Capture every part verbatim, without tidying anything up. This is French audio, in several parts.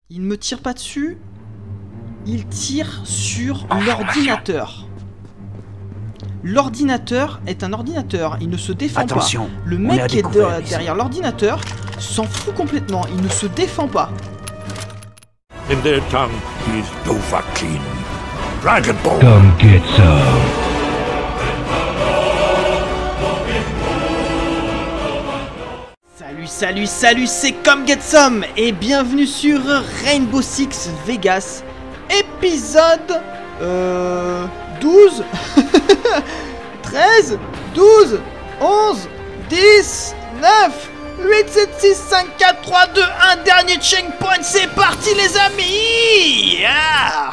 Il ne me tire pas dessus. Il tire sur l'ordinateur. L'ordinateur est un ordinateur. Il ne se défend Attention, pas. Le mec qui est de, derrière l'ordinateur s'en fout complètement. Il ne se défend pas. In their tongue, he is Dovahkiin. Dragon Ball. Come get some. Salut, salut, salut, c'est Come Get Some et bienvenue sur Rainbow Six Vegas, épisode euh, douze, treize, douze, onze, dix, neuf, huit, sept, six, cinq, quatre, trois, deux, un, dernier checkpoint, c'est parti les amis. Yeah.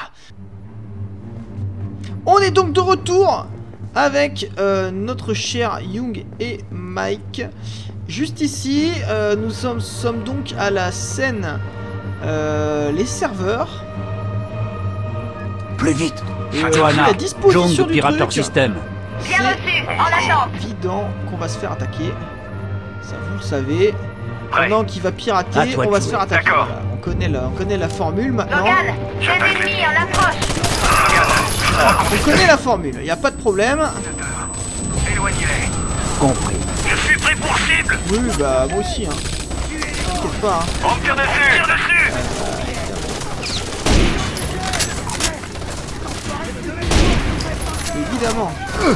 On est donc de retour avec euh, notre cher Young et Mike. Juste ici, euh, nous sommes, sommes donc à la scène euh, les serveurs. Plus vite. Et euh, Johanna, la disposition John du Pirateur truc, System. Bien reçu, en attente. c'est évident qu'on va se faire attaquer. Ça vous le savez. Prêt. Pendant qu'il va pirater, À toi on de va se jouer. faire attaquer. D'accord. Voilà, on connaît la, on connaît la formule maintenant. Logan, des ennemis en approche. On connaît la formule, il n'y a pas de problème. Éloignez-les. Compris. Je suis pris pour cible. Oui, bah moi aussi. Hein. T'inquiète pas. Hein. On me tire dessus. Tire dessus. Évidemment.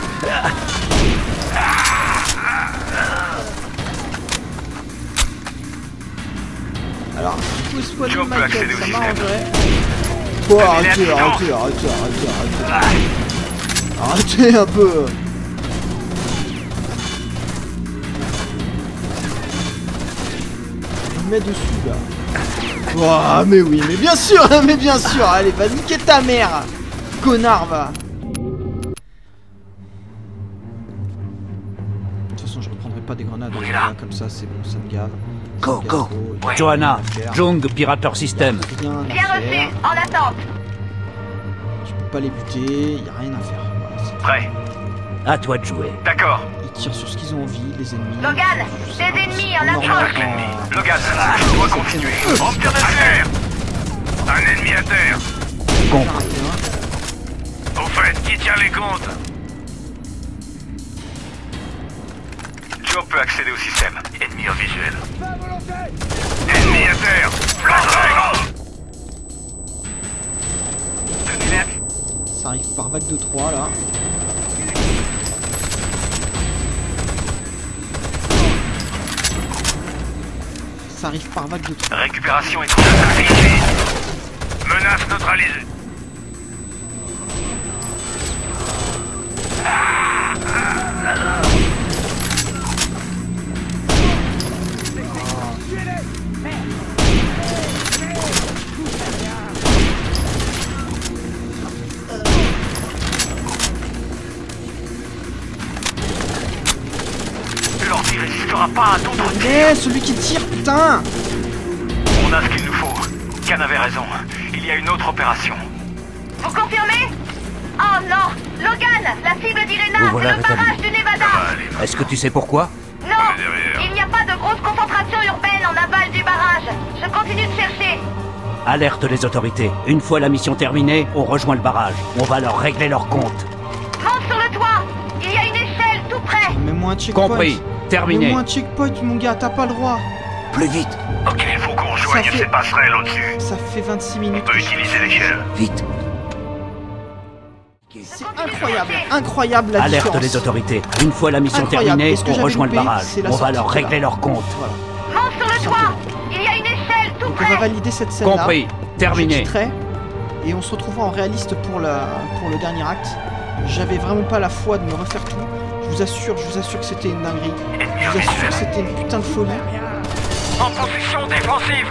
Alors, si je pouvais soigner Tu peux Michael, accéder au ça système. m'arrangerait. Oh, arrêtez, arrêtez, arrêtez, arrêtez, arrêtez. Arrêtez un peu. Il met dessus, là. Oh, mais oui, mais bien sûr, mais bien sûr. Allez, va niquer ta mère. Connard, va. De toute façon, je reprendrai pas des grenades euh, là, comme ça, c'est bon, ça me gave. Ça Go, me gave go. trop, y a Johanna, rien à faire. Jong Pirateur System. Rien à Bien reçu, faire. en attente. Je peux pas les buter, y a rien à faire. Voilà, c'est- Prêt. À toi de jouer. D'accord. ils tirent sur ce qu'ils ont envie, les ennemis. Logan, Je sais des pas, ennemis c'est en normal approche. quand- Logan, je dois continuer. On me tire dessus. Un ennemi à terre. Compris. Au fait, qui tient les comptes? Joe peut accéder au système. Ennemi en visuel. Ennemi à terre. Flashbang. Tenez-les. Ça arrive par vague de trois là. Ça arrive par vague de trois. Récupération et contact. Menace neutralisée. L'ordi résistera pas à ton truc. Mais celui qui tire, putain! On a ce qu'il nous faut. Khan avait raison. Il y a une autre opération. Vous confirmez? Oh non! Logan! La cible d'Irena, Vous c'est voilà le barrage rétabli. du Nevada! Est-ce que tu sais pourquoi? Non! Il n'y a pas de grosse concentration urbaine en aval du barrage. Je continue de chercher. Alerte les autorités. Une fois la mission terminée, on rejoint le barrage. On va leur régler leur compte. Monte sur le toit! Il y a une échelle tout près! Mets-moi un checkpoint. Compris. Terminé. Mets-moi un checkpoint, mon gars, t'as pas le droit. Plus vite. Ok, il faut qu'on rejoigne fait- ces passerelles au-dessus. Ça fait vingt-six minutes. peut utiliser l'échelle. Vite. C'est incroyable, incroyable la Alerte différence. les autorités. Une fois la mission Incroyable. terminée, Et ce que on j'avais rejoint le loupé, barrage. c'est la On va sortie, leur voilà. régler leur compte. Voilà. Monte sur le toit! Il y a une échelle tout Donc on va près! valider cette scène là. Compris. Terminé. Je quitterai, et on se retrouvera en réaliste pour, la, pour le dernier acte. J'avais vraiment pas la foi de me refaire tout. Je vous assure, je vous assure que c'était une dinguerie. Je vous assure que c'était une putain de folie. En position défensive!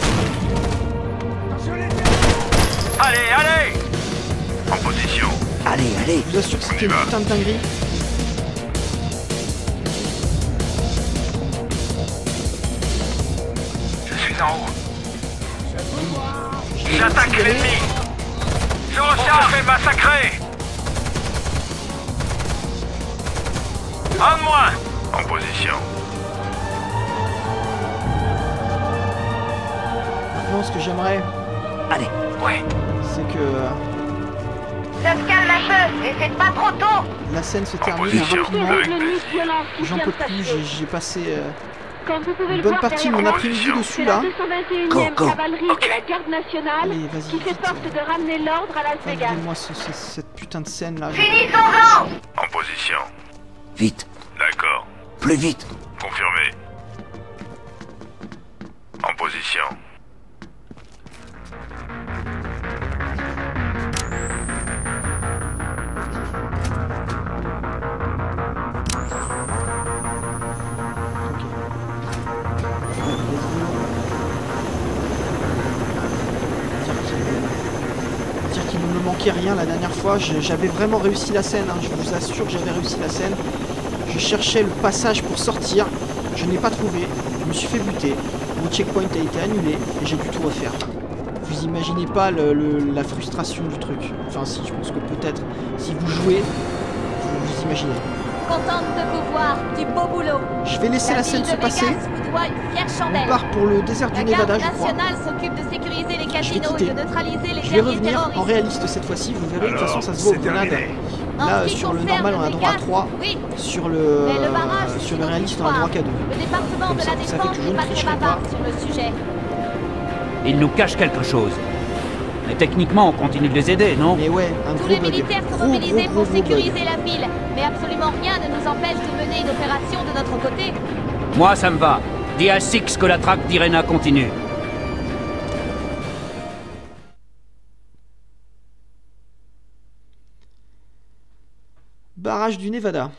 Allez, allez! En position. Allez, allez. Je vous assure que c'était une putain de dinguerie. Je suis en haut. J'attaque l'ennemi! Je recharge! On se fait massacrer! Un de moins! En position. Maintenant, ce que j'aimerais, Allez. Ouais. C'est que euh, Ça se calme un peu, et c'est pas trop tôt. la scène se termine position. rapidement. Avec J'en peux plus, j'ai j'ai passé euh, Comme vous pouvez une le bonne voir partie de derrière mon moi, après-midi dessus c'est la là. deux cent vingt et Go, unième go. cavalerie Ok. de la garde nationale Allez, vas-y, qui vite. s'efforce de ramener l'ordre à Las Vegas. Moi cette putain de scène là. Finissons-en. En position. Vite. D'accord. Plus vite. Confirmé. En position. Dire qu'il ne me manquait rien la dernière fois, je- j'avais vraiment réussi la scène, hein, je vous assure que j'avais réussi la scène. Je cherchais le passage pour sortir, je n'ai pas trouvé, je me suis fait buter, mon checkpoint a été annulé et j'ai dû tout refaire. Vous imaginez pas le- le- la frustration du truc. Enfin si, je pense que peut-être, si vous jouez, vous, vous imaginez. Contente de vous voir, du beau boulot. Je vais laisser la scène ville se de passer. Vegas vous doit une fière On chandelle. part pour le désert du La Nevada, garde je crois. nationale s'occupe de sécuriser les casinos et quitter. de neutraliser les Je vais derniers revenir terroristes. en réaliste cette fois-ci, vous verrez, de toute façon ça se voit c'est au grenade. terminé. En Là, ce qui sur le concerne normal, on a droit à Vegas, trois. Oui, Sur le, mais le barrage, euh, c'est sur le une réaliste, on autre a droit histoire. qu'à deux. Le département Comme de ça, la vous savez défense que je n'est ne pas très tricherai bavard pas. sur le sujet. Il nous cache quelque chose. Mais techniquement, on continue de les aider, non? Mais ouais, un Tous gros les bug. militaires sont Gros, mobilisés gros, gros, pour gros bug. sécuriser la ville, mais absolument rien ne nous empêche de mener une opération de notre côté. Moi, ça me va. Dis à Six que la traque d'Irena continue. Barrage du Nevada.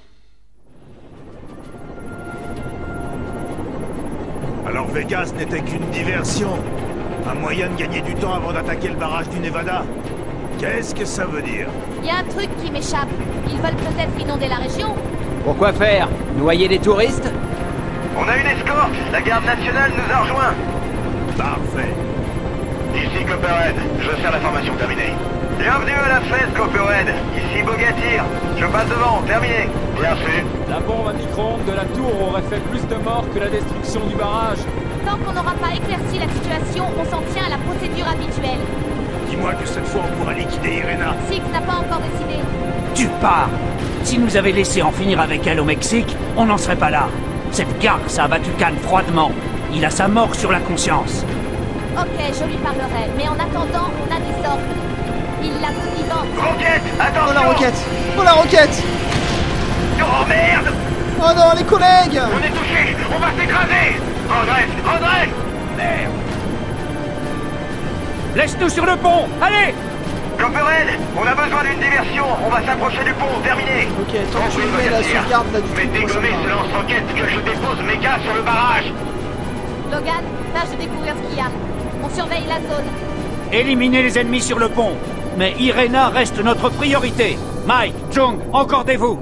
Alors Vegas n'était qu'une diversion. Un moyen de gagner du temps avant d'attaquer le barrage du Nevada. Qu'est-ce que ça veut dire? Il y a un truc qui m'échappe. Ils veulent peut-être inonder la région. Pourquoi faire? Noyer les touristes? On a une escorte. La garde nationale nous a rejoints. Parfait. Ici Copperhead. Je sers la formation terminée. Bienvenue à la fête, Copperhead. Ici Bogatyr. Je passe devant. Terminé. Bien fait. La bombe à micro-ondes de la tour aurait fait plus de morts que la destruction du barrage. Tant qu'on n'aura pas éclairci la situation, on s'en tient à la procédure habituelle. Dis-moi que cette fois on pourra liquider Irena. Six n'a pas encore décidé. Tu pars! Si nous avait laissé en finir avec elle au Mexique, on n'en serait pas là. Cette garce a abattu Khan froidement. Il a sa mort sur la conscience. Ok, je lui parlerai, mais en attendant, on a des ordres. Il la veut vivante. Roquette. Attention. Oh la roquette! Oh la roquette! Oh merde. Oh non, les collègues! On est touché. On va s'écraser. Redresse. Redresse. Merde. Laisse-nous sur le pont! Allez! Copperhead, on a besoin d'une diversion. On va s'approcher du pont. Terminé. Ok, tant que je mets la sauvegarde là du Mais truc, moi, ça dégommer me ce va. lance-roquette que je dépose méga sur le barrage. Logan, tâche de découvrir ce qu'il y a. On surveille la zone. Éliminez les ennemis sur le pont. Mais Irena reste notre priorité. Mike, Jung, encordez-vous.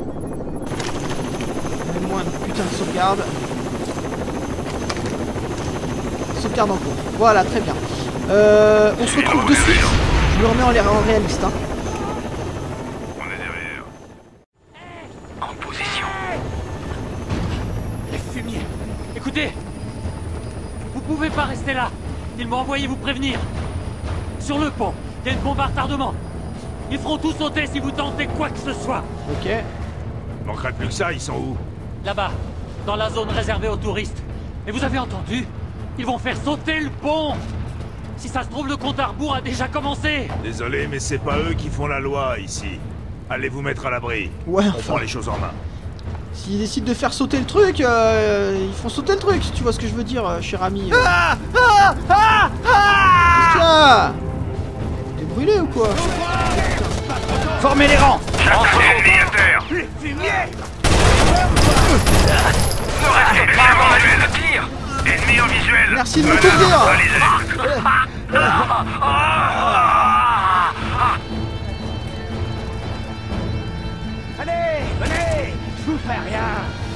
Donne-moi une putain de sauvegarde. Sauvegarde en cours. Voilà, très bien. Euh, on se retrouve de suite. Je me remets en, l'air- en réaliste. Hein. On est derrière. En position. Les fumiers. Écoutez, vous pouvez pas rester là. Ils m'ont envoyé vous prévenir. Sur le pont, il y a une bombe à retardement. Ils feront tout sauter si vous tentez quoi que ce soit. Ok. Manquerait plus que ça, ils sont où? Là-bas, dans la zone réservée aux touristes. Et vous avez entendu? Ils vont faire sauter le pont. Si ça se trouve, le compte à rebours a déjà commencé. Désolé, mais c'est pas eux qui font la loi ici. Allez vous mettre à l'abri. Ouais, On enfin. prend les choses en main. S'ils décident de faire sauter le truc, euh, ils font sauter le truc, si tu vois ce que je veux dire, euh, cher ami. euh. Ah Ah Ah Ah Tiens! T'es brûlé ou quoi? Formez les rangs. Ennemi à terre. Les fumiers! Ne restez pas avant de tir. Ennemi en visuel. Merci de me couvrir! Allez-y. Allez, venez! Je vous fais rien!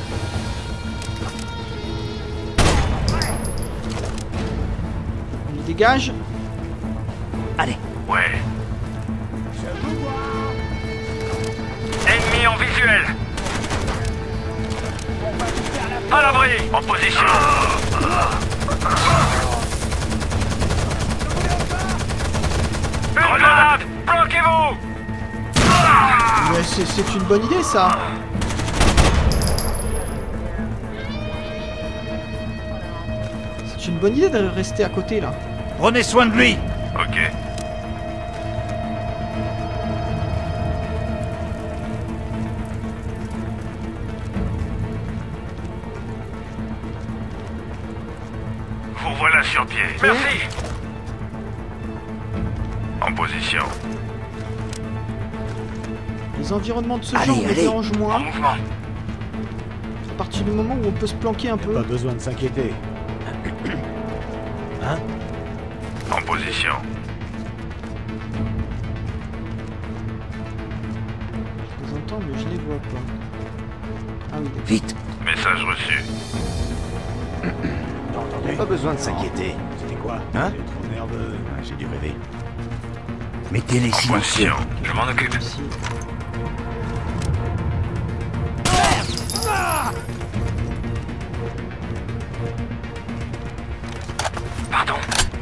On les dégage. Allez. Ouais. Ennemi en visuel. À l'abri. En position. c'est une bonne idée ça. C'est une bonne idée de rester à côté là. Prenez soin de lui. Ok. Vous voilà sur pied. Merci. En position. Les environnements de ce Allez, genre me allez. dérangent En moins. mouvement. À partir du moment où on peut se planquer un peu. Pas besoin de s'inquiéter. Hein? En position. Je les entends mais je les vois pas. Ah oui, d'accord. Vite. Message reçu. T'entendais? Pas besoin de s'inquiéter. C'était quoi? Hein? T'es trop nerveux. Ah, j'ai dû rêver. Mettez-les En silencieux. position. Je m'en occupe. Ici. Pardon.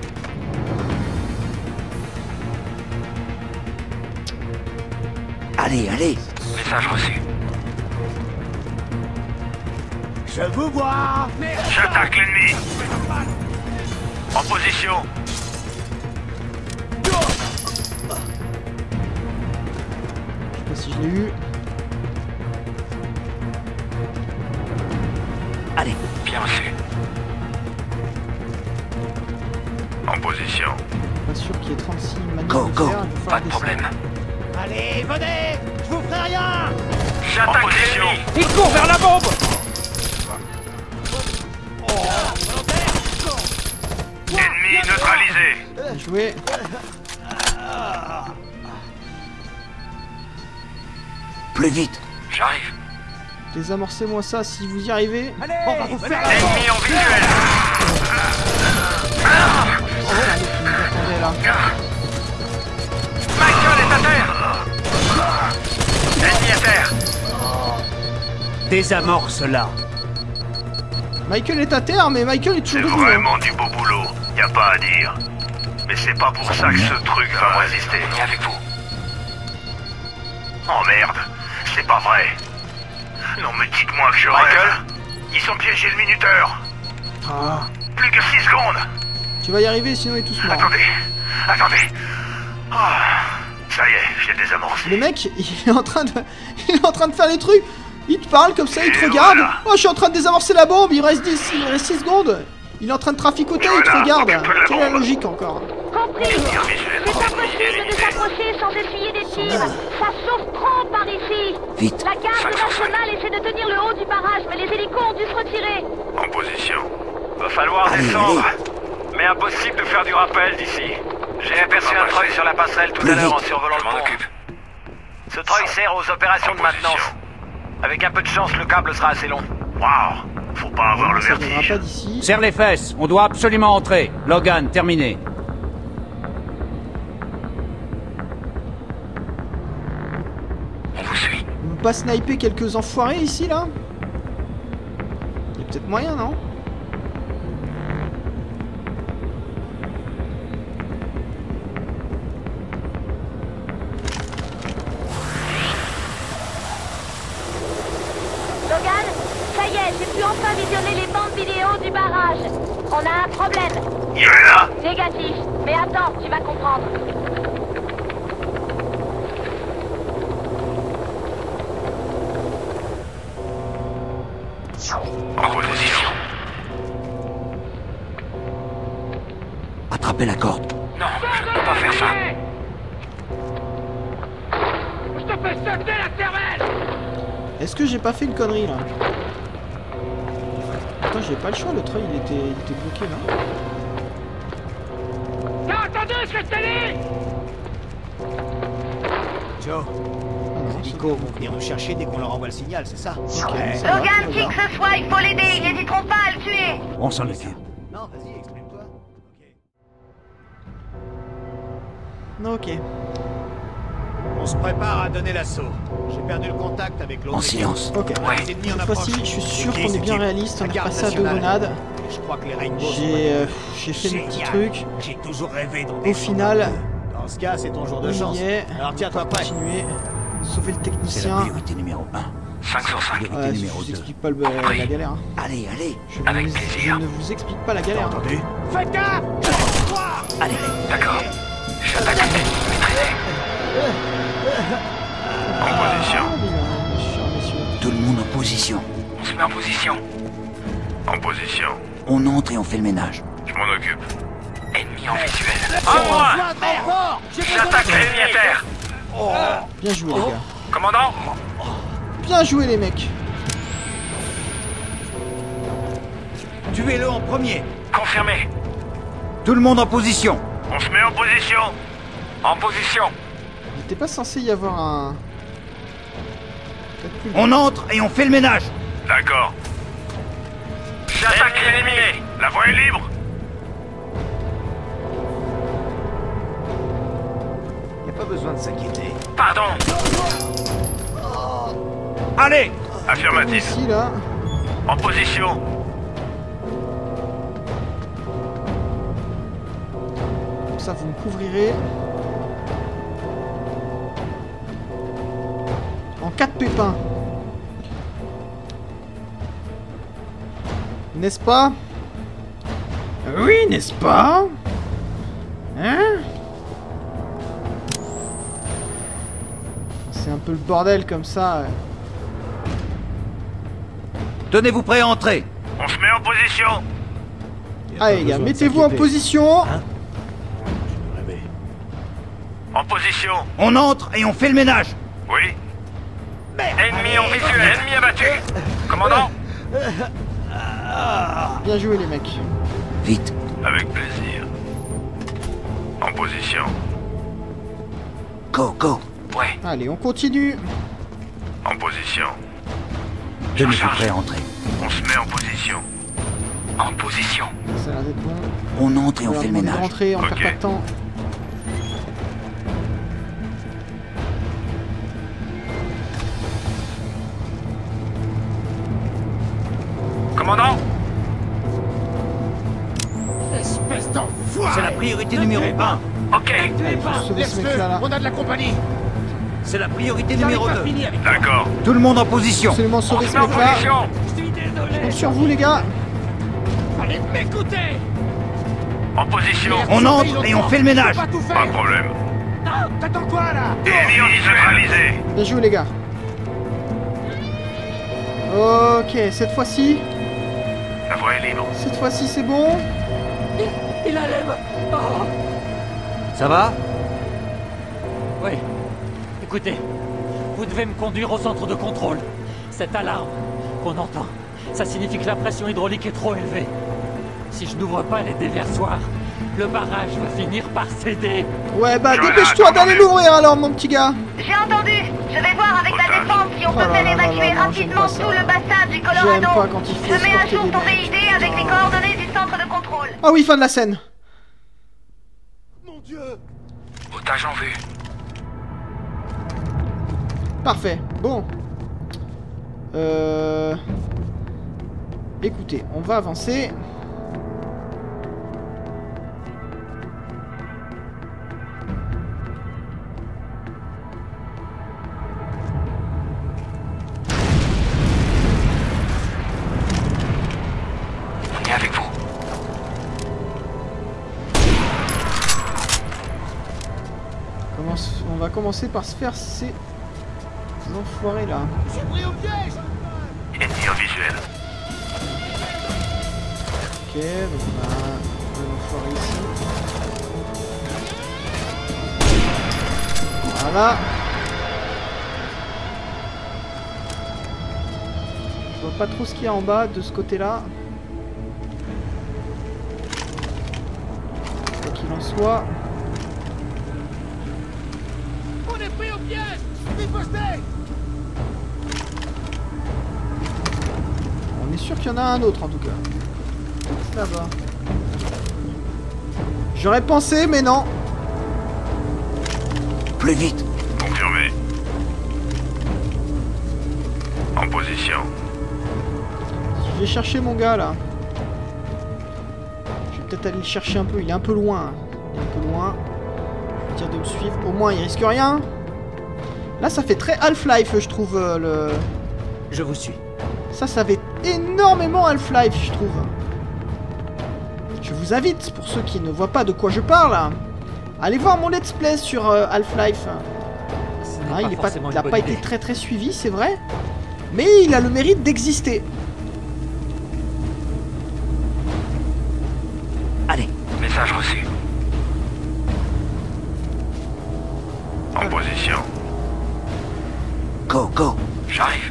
Allez, allez. Message reçu. Je vous vois! J'attaque l'ennemi. En position. Je sais pas si je l'ai eu. Allez. Bien reçu. En position. Pas sûr qu'il y ait trente-six manières Go, de go. faire. Il va Pas falloir de descendre. problème. Allez, venez! Je vous ferai rien! En J'attaque position. l'ennemi. Il court vers la bombe. Ennemi neutralisé. Bien joué. Plus vite. J'arrive. Désamorcez-moi ça si vous y arrivez. Allez! On va vous faire Ennemi en visuel. Oh, allez, qui nous attendait là. Michael est à terre. Ennemi à terre. Désamorce-la. Michael est à terre, mais Michael est C'est toujours debout. hein. vraiment du beau boulot. Y a pas à dire. Mais c'est pas pour ça que ce truc va me résister. On est avec vous. Oh merde, c'est pas vrai. Non mais dites-moi que je Michael? rêve. Ils ont piégé le minuteur. Ah, Plus que six secondes. tu vas y arriver, sinon il est tous morts. Attendez, attendez. Ah, ça y est, j'ai désamorcé. Le mec, il est en train de, il est en train de faire les trucs. Il te parle comme ça, il te Et regarde. voilà. Oh, je suis en train de désamorcer la bombe. Il reste dix, il reste six secondes. Il est en train de traficoter, il te Voilà, regarde. occupe-toi de la Quelle est la bombe. logique encore? Compris. Tir visuel C'est pas transmis, possible de éliminé. s'approcher sans essuyer des tirs. Ça chauffe trop par ici. Vite. La garde nationale essaie de tenir le haut du barrage, mais les hélicos ont dû se retirer. En position. Va falloir Allez, descendre. allez. Mais impossible de faire du rappel d'ici. J'ai aperçu un treuil sur la passerelle tout Plus à l'heure en vite. survolant Je le m'en pont. occupe. Ce treuil sert aux opérations En de maintenance. position. Avec un peu de chance, le câble sera assez long. Waouh, faut pas avoir le Ça viendra vertige. pas d'ici. Serre les fesses. On doit absolument entrer. Logan, terminé. On vous suit. On peut pas sniper quelques enfoirés ici là? Il y a peut-être moyen, non? Logan, ça y est, j'ai pu enfin visionner les bandes vidéo du barrage. On a un problème. Il est là. Négatif. Mais attends, tu vas comprendre. En position. Attrapez la corde. Non, je ne peux pas faire ça. Je te fais sauter la cervelle. Est-ce que j'ai pas fait une connerie là? Attends, j'ai pas le choix, le treuil il était, il était bloqué là. T'as entendu ce que je t'ai dit? Joe, Ah non, les c'est hélicos vont venir nous chercher dès qu'on leur envoie le signal, c'est ça? ok, Ouais. ça va, Logan, ça qui va. que ce soit, il faut l'aider. Ils n'hésiteront pas à le tuer. On s'en occupe. Non, vas-y, exprime-toi. Ok. Ok. On se prépare à donner l'assaut. J'ai perdu le contact avec l'autre. En silence. Ok. Les ennemis en Cette approche. fois-ci, je suis sûr Ok, qu'on est c'est bien qui? réaliste. On La est garde passé à deux nationale. grenades. Et je crois que les Rainbows sont J'ai euh, pas j'ai fait mes petits Génial. trucs. J'ai toujours rêvé d'en Au descendre. final, Dans ce cas, c'est ton jour de on chance. y est. Alors tiens-toi On va prêt. continuer. Sauver le C'est la technicien. priorité numéro un. cinq sur cinq. Priorité Ouais, je numéro vous deux. explique pas le, la galère. Hein. Allez, allez. Je, Avec vous- plaisir. je ne vous explique pas la galère. Hein. Entendu? Faites gaffe! Allez. D'accord. J'attaque l'ennemi. Maîtrisé. En position. Ah, bien, chers messieurs. Tout le monde en position. On se met en position. En position. On entre et on fait le ménage. Je m'en occupe. Ennemi en visuel. En moi! J'attaque l'ennemi à terre. Bien joué les gars. Commandant, Bien joué les mecs. Tuez-le en premier. confirmé. Tout le monde en position. On se met en position. En position. Il n'était pas censé y avoir un... Peut-être plus. On entre et on fait le ménage. D'accord. J'attaque l'ennemi. La voie est libre. Y a pas besoin de s'inquiéter. Pardon. Allez. Affirmatif. Ici là. En position. Comme ça vous me couvrirez. En cas de pépin. N'est-ce pas? Oui, n'est-ce pas? Hein? C'est un peu le bordel comme ça. Tenez-vous prêts à entrer. On se met en position. Y a Allez pas les gars, besoin de mettez-vous en s'inquiéter. position. Je me réveille. En position. On entre et on fait le ménage. Oui. Ennemi en visuel. Ennemi abattu. Commandant. Bien joué les mecs. Vite. Avec plaisir. En position. Go, go. Ouais. Allez, on continue. En position. Tenez-vous prêts à entrer. On se met en position. En position. Ça a l'air d'être bon. On entre et on va fait le demander de ménage. rentrer, on Ok. perd pas de temps. Commandant. Espèce d'enfoiré! C'est la priorité numéro un. Ok. Allez, faut sauver ce mec là là. On a de la compagnie! C'est la priorité numéro deux. Fini avec D'accord. Tout le monde en position. Absolument On sauver se ce met en mec là. position. Je suis désolé! Compte sur vous les gars. Fallait m'écouter! En position. On entre et on fait le ménage. Pas tout Pas faire! de problème. Non! T'attends quoi là? Ennemi en visualisé. Bien joué les gars. Ok, cette fois-ci, La voie est libre. cette fois-ci c'est bon. Il, il allait me... Oh. Ça va? Oui. Écoutez, vous devez me conduire au centre de contrôle. Cette alarme qu'on entend, ça signifie que la pression hydraulique est trop élevée. Si je n'ouvre pas les déversoirs, le barrage va finir par céder. Ouais bah Je dépêche-toi relâche, d'aller attendez. l'ouvrir alors mon petit gars. J'ai entendu. Je vais voir avec la Otage. défense si on peut Oh là faire là là évacuer là, non, j'aime rapidement pas ça. tout le bassin du J'aime Colorado. pas quand il faut Je mets à escorter jour des ton mecs. V I D avec les coordonnées du centre de contrôle. Ah oui, fin de la scène. Mon Dieu! Otage en vue. Parfait. Bon. Euh... Écoutez, on va avancer. On est avec vous. Commence- On va commencer par se faire ces, ces enfoirés là. Ennemi en visuel. Ok, donc on a un enfoiré ici. Voilà. Je vois pas trop ce qu'il y a en bas de ce côté-là. Quoi qu'il en soit. On est pris au piège! Riposté! On est sûr qu'il y en a un autre en tout cas. C'est là-bas. J'aurais pensé, mais non. Plus vite. Confirmé. En position. Je vais chercher mon gars là. Je vais peut-être aller le chercher un peu. Il est un peu loin. Il est un peu loin. Je vais dire de me suivre. Au moins, il risque rien. Là, ça fait très Half-Life, je trouve, euh, le... Je vous suis. Ça, ça fait énormément Half-Life, je trouve. Je vous invite, pour ceux qui ne voient pas de quoi je parle, allez voir mon let's play sur euh, Half-Life. Ah, il n'a pas, pas été très très suivi, c'est vrai. Mais il a le mérite d'exister. Allez. Message reçu. En position. Go, go. J'arrive.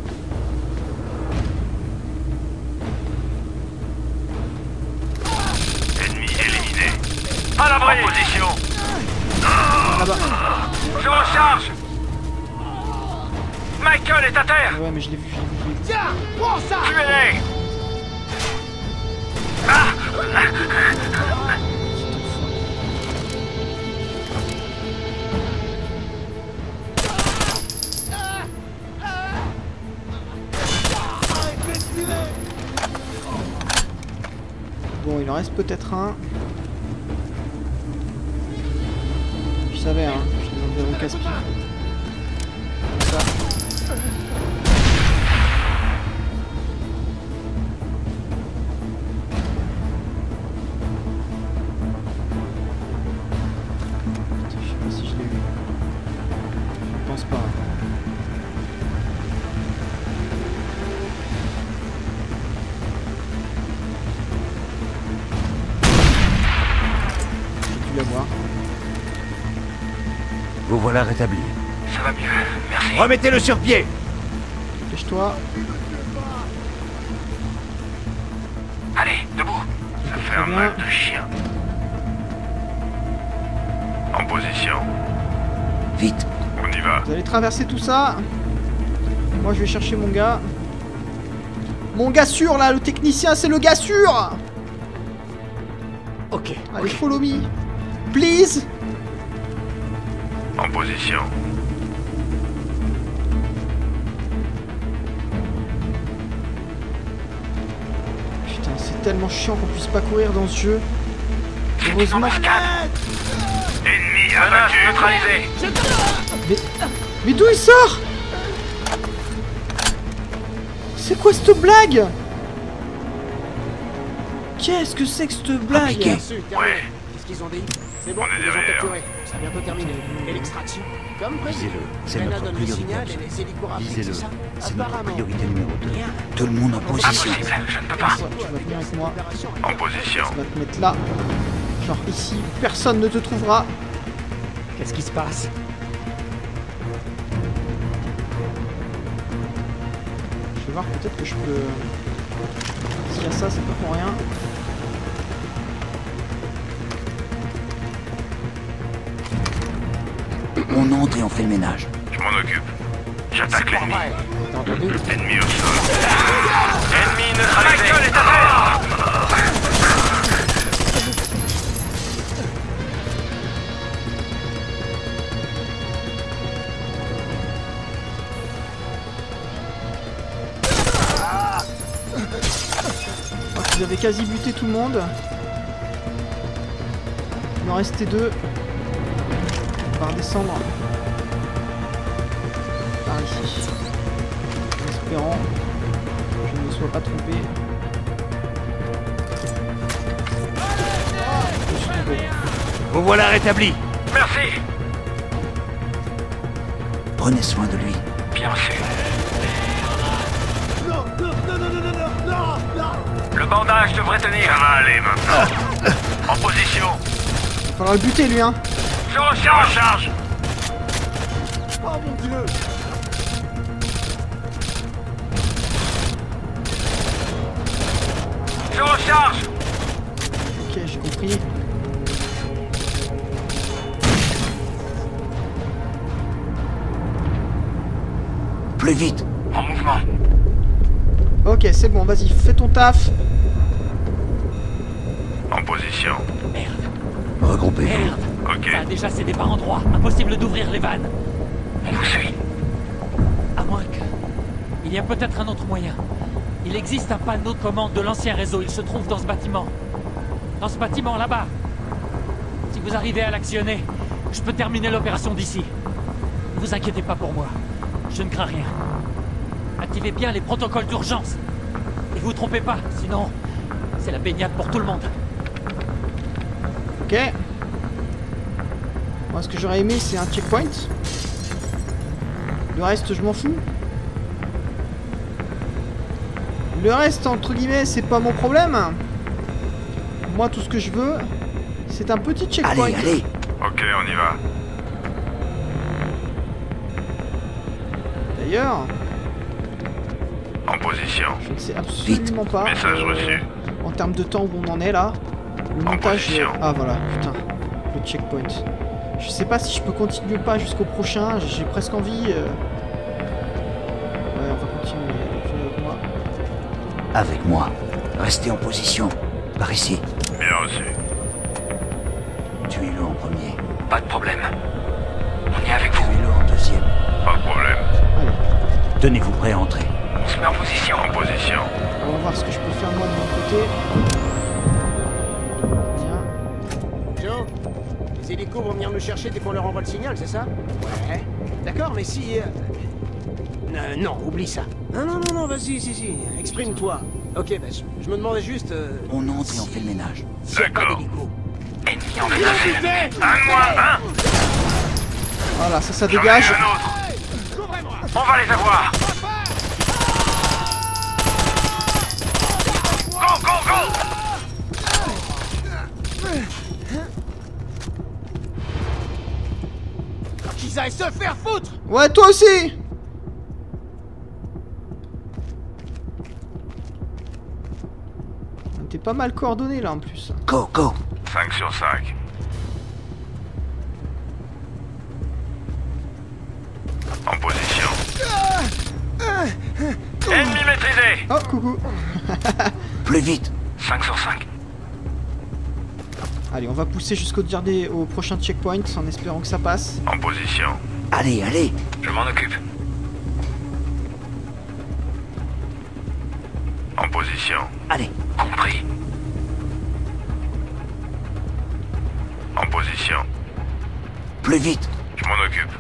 Ennemi éliminé. À l'abri. En position. Là-bas. Je recharge. Michael est à terre. Ouais, mais je l'ai vu, je l'ai vu, je l'ai vu. Tiens, prends ça. Tuez-les. Ah. Bon, il en reste peut-être un. Je savais, hein. Je les enverrai au casse-pied. Ça. Je sais pas si je l'ai eu. Je pense pas. J'ai dû l'avoir. Vous voilà rétabli. Ça va mieux, merci. Remettez-le sur pied. Dépêche-toi. Allez, debout. Ça fait un mal de chien. En position. Vite. On y va. Vous allez traverser tout ça. Moi, je vais chercher mon gars. Mon gars sûr, là, le technicien, c'est le gars sûr. Ok. Allez, okay. follow me. Please. En position. Putain, c'est tellement chiant qu'on puisse pas courir dans ce jeu. Heureusement. Ennemi abattu, neutralisé. Mais, mais d'où il sort? C'est quoi cette blague? Qu'est-ce que c'est que cette blague? Appliqué. Ouais. Qu'est-ce qu'ils ont dit? C'est bon, On est ils les ont derrière. capturés. C'est bientôt terminé. Et l'extraction? Comme prévu. Visez-le. C'est Rena notre donne le priorité signal et absolue. les hélicos rappliquent, Visez-le. c'est ça? C'est notre Apparemment. priorité numéro deux. Tout le monde en position. Impossible, je ne peux pas. Tu vas venir avec moi. En position. Tu vas te mettre là. Genre ici, personne ne te trouvera. Qu'est-ce qui se passe? Je vais voir, peut-être que je peux... S'il y a ça, c'est pas pour rien. On entre et on fait le ménage. Je m'en occupe. J'attaque l'ennemi. T'as entendu? Ennemi au sol. Ennemi neutralisé. Michael est à terre. Alors qu'ils avaient quasi buté tout le monde. Il en restait deux. On va redescendre par ici. En espérant que je ne me sois pas trompé. Je me suis trompé. Vous voilà rétabli. Merci. Prenez soin de lui. Bien reçu. Le bandage devrait tenir. Ça va aller maintenant. En position. Il va falloir le buter lui, hein. Je recharge. recharge. Oh mon dieu! Je recharge. Ok, j'ai compris. Plus vite. En mouvement. Ok, c'est bon, vas-y, fais ton taf. En position. Merde, Regroupez. merde. Ok. Ça a déjà cédé par endroits. Impossible d'ouvrir les vannes. On vous suit. À moins que... Il y a peut-être un autre moyen. Il existe un panneau de commande de l'ancien réseau. Il se trouve dans ce bâtiment. Dans ce bâtiment, là-bas. Si vous arrivez à l'actionner, je peux terminer l'opération d'ici. vous inquiétez pas pour moi. Je ne crains rien. Activez bien les protocoles d'urgence. Et vous trompez pas, sinon c'est la baignade pour tout le monde. Ok. Moi, ce que j'aurais aimé, c'est un checkpoint. Le reste, je m'en fous. Le reste, entre guillemets, c'est pas mon problème. Moi, tout ce que je veux, c'est un petit checkpoint. Allez, allez. Ok, on y va. D'ailleurs, En position. je ne sais absolument pas Message reçu. en termes de temps où on en est là. Le En montage. position. Ah voilà, putain, le checkpoint. Je sais pas si je peux continuer ou pas jusqu'au prochain. J'ai presque envie. euh. Ouais, on va continuer. Continuez avec moi. Avec moi. Restez en position. Par ici. Bien reçu. Tuez-le en premier. Pas de problème. On est avec vous. Tuez-le en deuxième. Pas de problème. Allez, Tenez-vous prêt à entrer. On se met en position. En position. on va voir ce que je peux faire moi de mon côté. Bien. Joe, les hélicos vont venir nous chercher dès qu'on leur envoie le signal, c'est ça? Ouais. D'accord, mais si... euh, euh, non, oublie ça. Non, non, non, non, vas-y, si, si, exprime-toi. Ok, bah, je, je me demandais juste... euh, On entre et on fait le ménage. s'il y a pas D'accord. d'hélico. Ennemi en déplacé. Un moins un. Voilà, ça, ça J'en ai dégage. un autre. On va les avoir. Go, go, go. Qu'ils aillent se faire foutre! Ouais, toi aussi. T'es pas mal coordonné là en plus. Go, go. cinq sur cinq. En position. Ennemi maîtrisé. Oh, coucou. Plus vite. cinq sur cinq. Allez, on va pousser jusqu'au dernier, au prochain checkpoint en espérant que ça passe. En position. Allez, allez. Je m'en occupe. En position. Allez. Compris. En position. Plus vite. Je m'en occupe.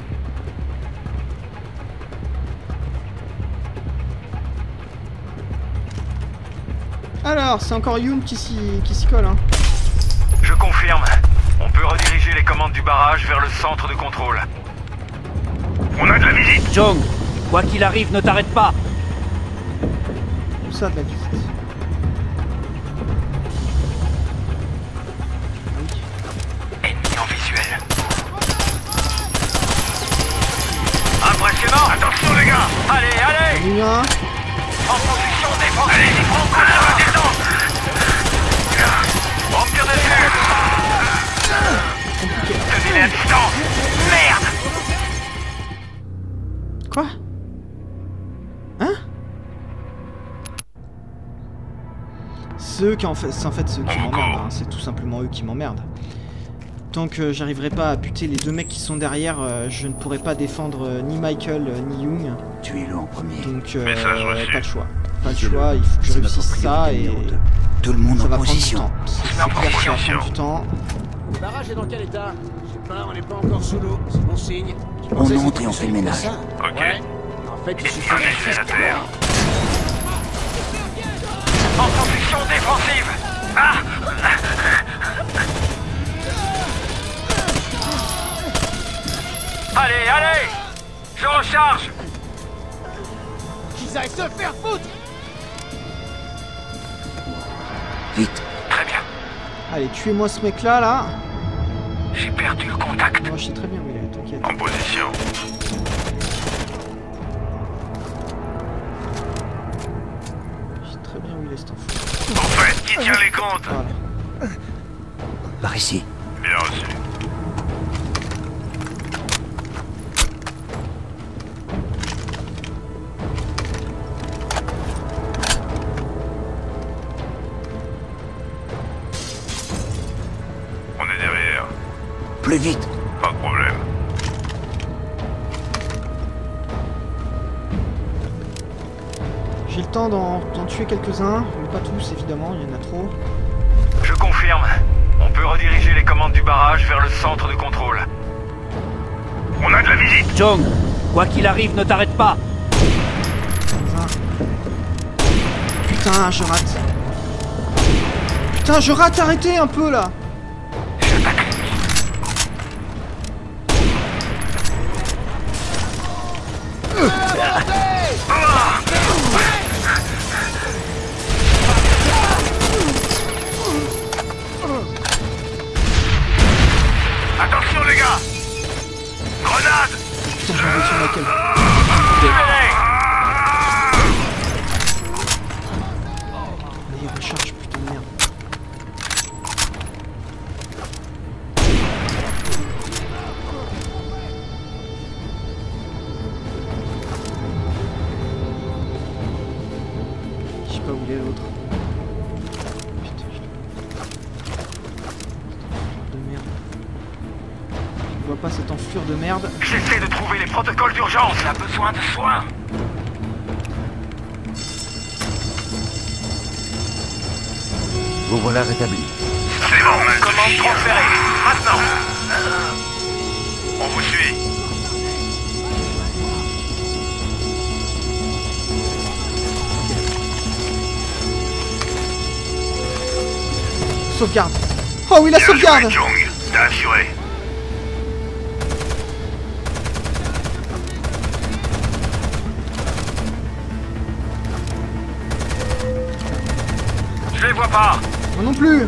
Alors, c'est encore Yoon qui s'y qui s'y colle, hein. Je confirme. On peut rediriger les commandes du barrage vers le centre de contrôle. On a de la visite. Jong, quoi qu'il arrive, ne t'arrête pas. Tout ça de la visite. Ennemi en visuel. Impressionnant. Attention les gars. Allez, allez! Il y en a un. En position défensive! Allez-y, prends coup sur la distance! On tire dessus! Tenez-les à distance! Merde! Quoi? Hein? Ceux qui en fait, c'est en fait ceux qui m'emmerdent, hein. C'est tout simplement eux qui m'emmerdent. Tant que j'arriverai pas à buter les deux mecs qui sont derrière, euh, je ne pourrai pas défendre euh, ni Michael euh, ni Young. Tuez-le en premier. Donc euh, Message reçu. pas le choix. Pas le choix, il faut que je C'est notre réussisse ça priorité et numéro deux. Tout le monde ça en va prendre du position. temps. C'est c'est clair que ça va prendre du temps. Le barrage est dans quel état? Je sais pas, on n'est pas encore sous l'eau, c'est bon signe. Je On pensais que entre c'était et on fait le plus ménage. ça. Ok. Ouais. En fait, il suffit Un d'un essai fist à pour terre. En position défensive! Ah! Allez, allez! Je recharge! qu'ils aillent se faire foutre! Vite. Très bien. Allez, tuez-moi ce mec là, là. J'ai perdu le contact. Moi je sais très bien où il est, t'inquiète. En position. Je sais très bien où il est cet enfant. En fait, qui tient les comptes? Voilà. Par ici. Bien reçu. On est derrière. Plus vite. Pas de problème. J'ai le temps d'en d'en tuer quelques-uns, mais pas tous évidemment, il y en a trop. Je confirme. On peut rediriger les commandes du barrage vers le centre de contrôle. On a de la visite. Jong, quoi qu'il arrive, ne t'arrête pas. Putain, je rate. Putain, je rate, arrêtez un peu là. Attention les gars. Grenade. Putain, j'ai envoyé sur ma gueule. Allez, recharge, putain de merde. Je sais pas où il est l'autre. Putain, je... de merde. Je vois pas cette enflure de merde. J'essaie de trouver les protocoles d'urgence. Il a besoin de soins. Vous voilà rétabli. C'est bon, commande transférée. Maintenant. On vous suit. Sauvegarde. Oh oui, la Bien sauvegarde. joué, Jong. T'as assuré. Je les vois pas. Moi non plus.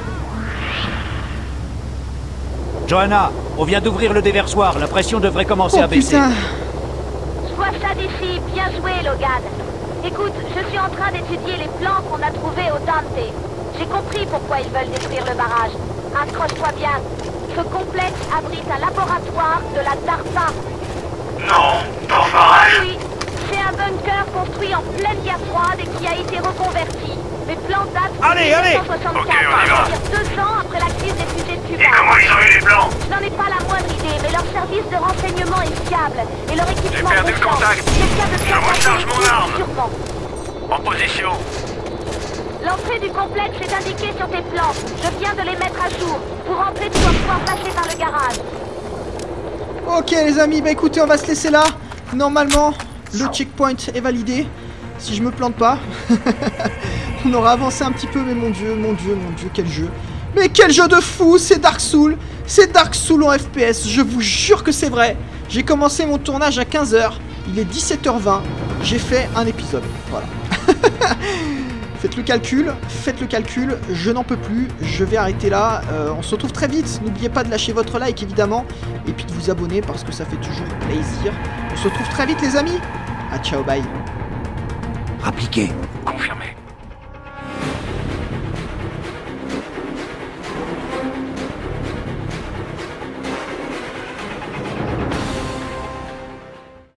Johanna, on vient d'ouvrir le déversoir. La pression devrait commencer Oh à baisser. putain. Je vois ça d'ici. Bien joué, Logan. Écoute, je suis en train d'étudier les plans qu'on a trouvés au Dante. J'ai compris pourquoi ils veulent détruire le barrage. Accroche-toi bien. Ce complexe abrite un laboratoire de la DARPA. Non, pas barrage. Oui, c'est un bunker construit en pleine guerre froide et qui a été reconverti. Mes plans datent de Allez, allez. mille neuf cent soixante-quatre, Ok, on y va. c'est-à-dire deux ans après la crise des fusées de Et Cuba. comment ils ont eu les blancs? Je n'en ai pas la moindre idée, mais leur service de renseignement est fiable et leur équipement J'ai perdu le confiant. contact. Quelqu'un de Je recharge mon arme. Sûrement. En position. L'entrée du complexe est indiquée sur tes plans. Je viens de les mettre à jour. Pour entrer, tu dois pouvoir passer par le garage. Ok les amis, bah écoutez, on va se laisser là. Normalement, le checkpoint est validé. Si je me plante pas. On aura avancé un petit peu, mais mon dieu, mon dieu, mon dieu, quel jeu. Mais quel jeu de fou, c'est Dark Souls. C'est Dark Souls en F P S, je vous jure que c'est vrai. J'ai commencé mon tournage à quinze heures. Il est dix-sept heures vingt. J'ai fait un épisode. Voilà. Faites le calcul, faites le calcul, je n'en peux plus, je vais arrêter là, euh, on se retrouve très vite, n'oubliez pas de lâcher votre like évidemment, et puis de vous abonner parce que ça fait toujours plaisir. On se retrouve très vite les amis, à ciao bye. Appliqué. Confirmé.